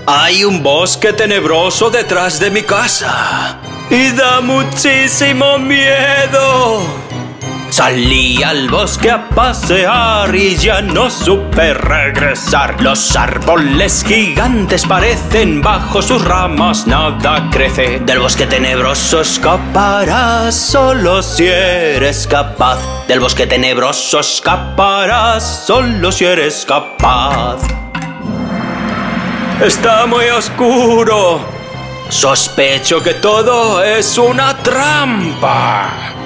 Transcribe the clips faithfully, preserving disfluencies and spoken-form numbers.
Hay un bosque tenebroso detrás de mi casa y da muchísimo miedo. Salí al bosque a pasear y ya no supe regresar. Los árboles gigantes parecen, bajo sus ramas nada crece. Del bosque tenebroso escaparás solo si eres capaz. Del bosque tenebroso escaparás solo si eres capaz. Está muy oscuro. Sospecho que todo es una trampa.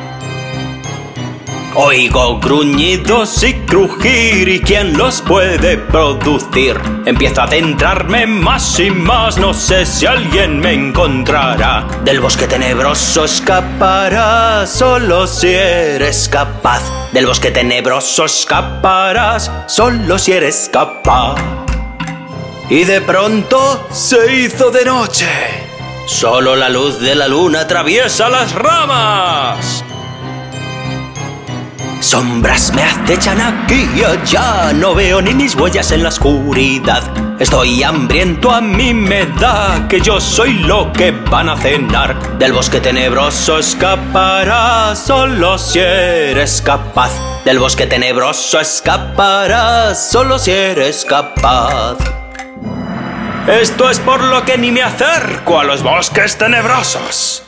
Oigo gruñidos y crujir, ¿y quién los puede producir? Empiezo a adentrarme más y más, no sé si alguien me encontrará. Del bosque tenebroso escaparás solo si eres capaz. Del bosque tenebroso escaparás solo si eres capaz. Y de pronto se hizo de noche. Solo la luz de la luna atraviesa las ramas. Sombras me acechan aquí y allá, no veo ni mis huellas en la oscuridad. Estoy hambriento, a mí me da que yo soy lo que van a cenar. Del bosque tenebroso escaparás solo si eres capaz. Del bosque tenebroso escaparás solo si eres capaz. Esto es por lo que ni me acerco a los bosques tenebrosos.